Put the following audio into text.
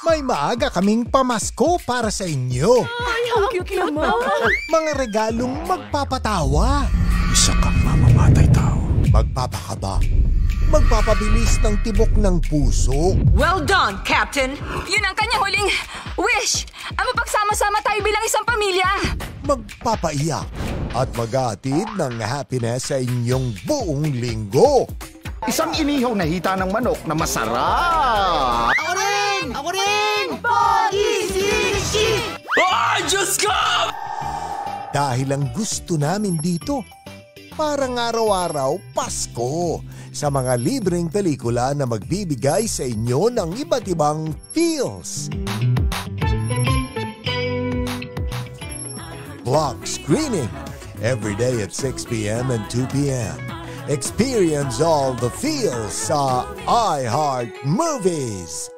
May maaga kaming pamasko para sa inyo. Ay, ang cute naman. Mga regalong magpapatawa. Isa kang mamamatay tao. Magpapakaba. Magpapabilis ng tibok ng puso. Well done, Captain. Yun ang kanyang huling wish. Ang mapagsama-sama tayo bilang isang pamilya. Magpapaiyak at maghatid ng happiness sa inyong buong linggo. Isang inihaw na hita ng manok na masarap. Ako rin! Ako rin! Ay, Diyos ko! Dahil ang gusto namin dito, parang araw-araw Pasko sa mga libreng pelikula na magbibigay sa inyo ng iba't ibang feels. Block screening every day at 6 p.m. and 2 p.m. Experience all the feels sa iHeart Movies.